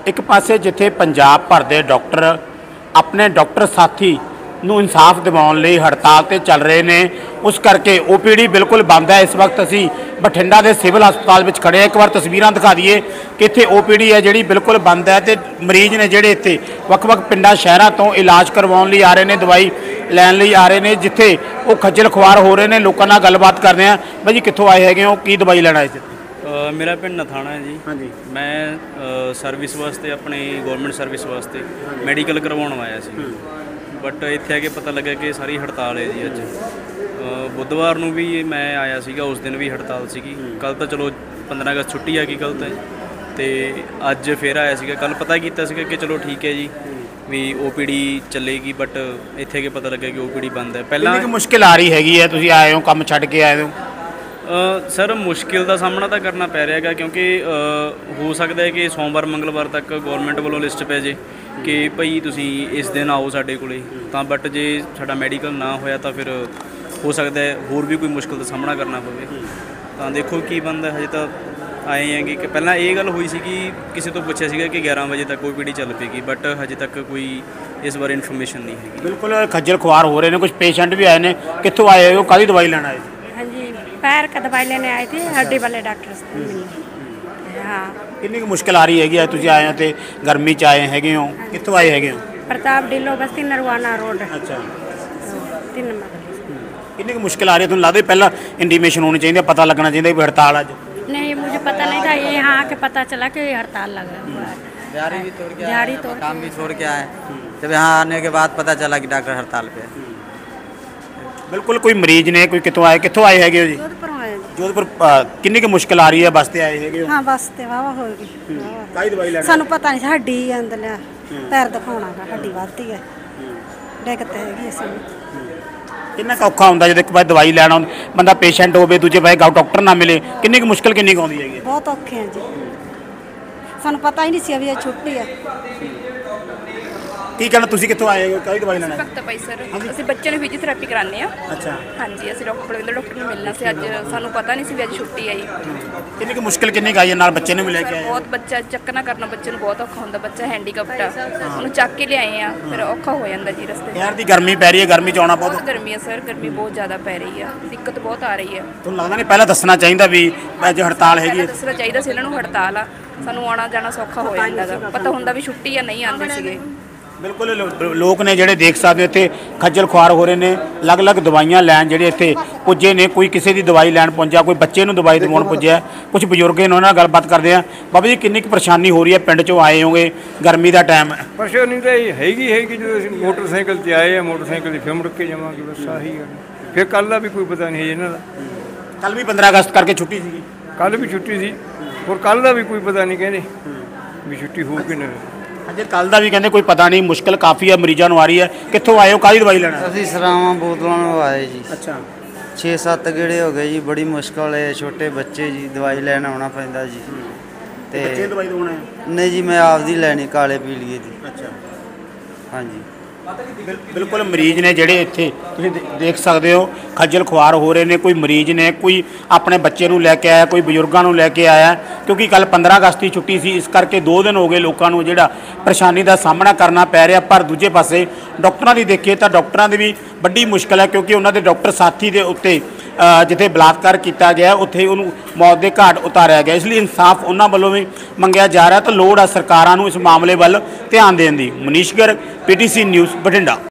एक पासे जिथे पंजाब भर के डॉक्टर अपने डॉक्टर साथी ਨੂੰ इंसाफ दिवाउण लई हड़ताल ते चल रहे ने, उस करके OPD बिल्कुल बंद है। इस वक्त असी बठिंडा के सिविल हस्पताल में खड़े हैं। एक बार तस्वीरां दिखा दईए कि इत्थे OPD है जिहड़ी बिल्कुल बंद है ते मरीज ने जिहड़े इत्थे वख-वख पिंडां शहरां तो इलाज करवाउण लई आ रहे ने, दवाई लैण लई आ रहे ने, जिथे वो खज्जल खुआर हो रहे ने। लोकां नाल गलबात करदे आ। भाई जी कित्थों आए हैगे हो, की दवाई लैण आए सी? मेरा पिंड नथाणा है जी। हाँ जी। मैं सर्विस वास्ते अपनी गौरमेंट सर्विस वास्ते मैडिकल करवाउण आया सी, बट इत्थे आके पता लगा कि सारी हड़ताल है जी। अज बुधवार नूं भी मैं आया सीगा, उस दिन भी हड़ताल सीगी। कल तो चलो 15 अगस्त छुट्टी आ गई कल तो अज फिर आया सीगा। कल पता कीता सीगा कि चलो ठीक है जी भी OPD चलेगी, बट इत्थे आके पता लगा कि OPD बंद है। पहला मुश्किल आ रही हैगी है, तुसीं आए हो काम छड्ड के आए हो? सर मुश्किल का सामना तो करना पै रहा है, क्योंकि हो सकता है कि सोमवार मंगलवार तक गौरमेंट वालों लिस्ट पै जाए कि भाई तुसी इस दिन आओ साडे कोले, तां बट जे साडा मैडिकल ना होया तो फिर हो सकता है होर भी कोई मुश्किल का सामना करना पवे। तो देखो की बनता। हजे तो आए हैं कि पहला ये गल हुई सी कि किसी तो पूछा सीगा कि 11 बजे तक OPD चल पेगी, बट हजे तक कोई इस बारे इन्फॉर्मेशन नहीं है। बिल्कुल खज्जल खुआर हो रहे हैं। कुछ पेशेंट भी आए हैं। कितों आए हो, काहदी दवाई लेना आए? हाँ जी, पैर का दवाई लेने आए थे, हड्डी वाले डॉक्टर से मिलने। हाँ, कितनी मुश्किल आ रही हैगी है? तुसीं आए हो तो गर्मी च आए हैगे हो, कितों आए हैगे हो? प्रताप ढिल्लो बस्ती नरवाना रोड। अच्छा, 3 नंबर। कितनी मुश्किल आ रही है? तुम लगता पहला इंटीमेशन होनी चाहिए, पता लगना चाहिए भी हड़ताल अज? नहीं, मुझे पता नहीं था। ये यहाँ आके पता चला कि हड़ताल लगा हुआ है। दिहाड़ी भी छोड़ के दिहाड़ी आए, तोड़ काम भी छोड़ के आए। जब यहाँ आने के बाद पता चला कि डॉक्टर हड़ताल पे है। बिल्कुल। कोई मरीज ने कोई कितों आए हैगे हो जी? जोधपुर आए जी। जोधपुर। कितनी की मुश्किल आ रही है? बस ते आए हैगे हो? हाँ, बस ते वावा होगी। काई दवाई लेना? सानू पता नहीं, हड्डी अंदर लिया पैर दिखाना गा, हड्डी ਵੱਧਦੀ है, ਡਿੱਗਤੇ ਹੈਗੀ ਅਸੀਂ। किन्ना का औखा ਹੁੰਦਾ ਜਦੋਂ ਇੱਕ ਵਾਰ ਦਵਾਈ ਲੈਣ ਆਉਂਦਾ ਬੰਦਾ, ਪੇਸ਼ੈਂਟ ਹੋਵੇ, ਦੂਜੇ ਪਾਸੇ ਡਾਕਟਰ ਨਾ ਮਿਲੇ, ਕਿੰਨੀ ਕੁ ਮੁਸ਼ਕਿਲ ਕਿੰਨੀ ਕੁ ਆਉਂਦੀ ਹੈਗੀ? ਬਹੁਤ ਔਖੇ ਆ ਜੀ, ਸਾਨੂੰ ਪਤਾ ਹੀ ਨਹੀਂ ਸੀ ਵੀ ਇਹ ਛੁੱਟੀ ਹੈ। ਕੀ ਕਹਿਣਾ, ਤੁਸੀਂ ਕਿੱਥੋਂ ਆਏ ਹੋ, ਕਾਹਦੀ ਦਵਾਈ ਲੈਣਾ? ਭਗਤ ਭਾਈ ਸਰ, ਅਸੀਂ ਬੱਚਿਆਂ ਨੂੰ ਫਿਜ਼ੀਓਥੈਰੇਪੀ ਕਰਾਉਂਦੇ ਆ। ਅੱਛਾ। ਹਾਂਜੀ, ਅਸੀਂ ਡਾਕਟਰ ਬਲਵਿੰਦਰ ਡਾਕਟਰ ਨੂੰ ਮਿਲਣਾ ਸੀ ਅੱਜ। ਸਾਨੂੰ ਪਤਾ ਨਹੀਂ ਸੀ ਵੀ ਅੱਜ ਛੁੱਟੀ ਆਈ। ਕਿੰਨੀ ਕੁ ਮੁਸ਼ਕਿਲ ਕਿੰਨੀ ਕੁ ਆਈ ਹੈ? ਨਾਲ ਬੱਚੇ ਨੂੰ ਵੀ ਲੈ ਕੇ ਆਏ? ਬਹੁਤ ਬੱਚਾ ਚੱਕਣਾ ਕਰਨਾ ਬੱਚੇ ਨੂੰ ਬਹੁਤ ਔਖਾ ਹੁੰਦਾ। ਬੱਚਾ ਹੈਂਡੀਕੈਪਟ ਆ, ਉਹਨੂੰ ਚੱਕ ਕੇ ਲਿਆਏ ਆ, ਫਿਰ ਔਖਾ ਹੋ ਜਾਂਦਾ ਜੀ ਰਸਤੇ। ਯਾਰ ਦੀ ਗਰਮੀ ਪੈ ਰਹੀ ਹੈ, ਗਰਮੀ ਚ ਆਉਣਾ ਬਹੁਤ ਗਰਮੀ ਹੈ ਸਰ, ਗਰਮੀ ਬਹੁਤ ਜ਼ਿਆਦਾ ਪੈ ਰਹੀ ਆ, ਦਿੱਕਤ ਬਹੁਤ ਆ ਰਹੀ ਹੈ। ਤੁਹਾਨੂੰ ਲੱਗਦਾ ਨਹੀਂ ਪਹਿਲਾਂ ਦੱਸਣਾ ਚਾਹੀਦਾ ਵੀ ਅੱਜ ਹੜਤਾਲ ਹੈਗੀ ਹੈ? ਦੱਸਣਾ ਚਾਹੀਦਾ ਸੀ ਇਹਨਾਂ ਨੂੰ ਹੜਤਾਲ ਆ, ਸਾਨੂੰ ਆਉਣਾ ਜਾਣਾ ਸੌਖਾ ਹੋ ਜਾਂਦਾ ਗਾ। ਪਤਾ ਹੁੰਦਾ ਵੀ ਛੁੱਟੀ ਆ, ਨਹੀਂ ਆਉਂਦੇ ਸੀਗੇ। बिल्कुल। लोग ने ਜਿਹੜੇ देख सकते हो इतने खज्जल खुआर हो रहे हैं, अलग अलग दवाइयां लैन ਜਿਹੜੇ ਇੱਥੇ ਪੁੱਜੇ ने। कोई किसी की दवाई लैन पहुंचा, कोई बच्चे ਨੂੰ दवाई दिवाउण पुज्या, कुछ बजुर्ग ने उन्होंने गलबात करते हैं। बाबा जी कितनी परेशानी हो रही है? पिंड चों आए होंगे, गर्मी का टाइम है। परेशानी तो हैगी जो मोटरसाइकिल से आए हैं, मोटरसाइकिल से फिर मुड़ के जावांगे, बस आही है। फिर कल का भी कोई पता नहीं है इन्हों का। कल भी 15 अगस्त करके छुट्टी थी? कल भी छुट्टी थी, और कल का भी कोई पता नहीं कहते भी छुट्टी हो कि नहीं। अजे कल का भी कहते कोई पता नहीं। मुश्किल काफ़ी है, मरीजों को आ रही है। कितों आए हो, काहदी दवाई लेना? ਅਸੀਂ ਸਰਾਵਾਂ ਬੋਤਲਾਂ ਨੂੰ ਆਏ ਜੀ। अच्छा। 6-7 ਗੇੜੇ ਹੋ ਗਏ ਜੀ, ਬੜੀ ਮੁਸ਼ਕਲ ਹੈ। ਛੋਟੇ ਬੱਚੇ ਜੀ, ਦਵਾਈ ਲੈਣ ਆਉਣਾ ਪੈਂਦਾ ਜੀ। ਤੇ बच्चे दवाई दवाना है? ਨਹੀਂ ਜੀ, ਮੈਂ ਆਪਦੀ ਲੈਣੀ ਕਾਲੇ ਪੀਲੀਏ ਦੀ। अच्छा। ਹਾਂਜੀ। बिल्कुल। मरीज ने ਜਿਹੜੇ ਇੱਥੇ ਤੁਸੀਂ देख सकते हो खज्जल खुआर हो रहे हैं। कोई मरीज ने कोई अपने बच्चे ਨੂੰ ਲੈ ਕੇ ਆਇਆ, कोई ਬਜ਼ੁਰਗਾਂ ਨੂੰ ਲੈ ਕੇ ਆਇਆ, क्योंकि कल 15 अगस्त की छुट्टी सी। इस करके 2 दिन हो गए लोगों को ਜਿਹੜਾ परेशानी का सामना करना पै रहा। पर दूजे पासे डॉक्टरों की देखिए तो डॉक्टरों की भी बड़ी मुश्किल है, क्योंकि उन्होंने डॉक्टर साथी के उत्ते जिथे बलात्कार किया गया उत्थे उन्होंने मौत के घाट उतारा गया। इसलिए इंसाफ उन्होंने वालों भी मंगया जा रहा। तो लोड़ आ सरकारों इस मामले वाल ध्यान देने की। Manish Garg, PTC news, Bathinda.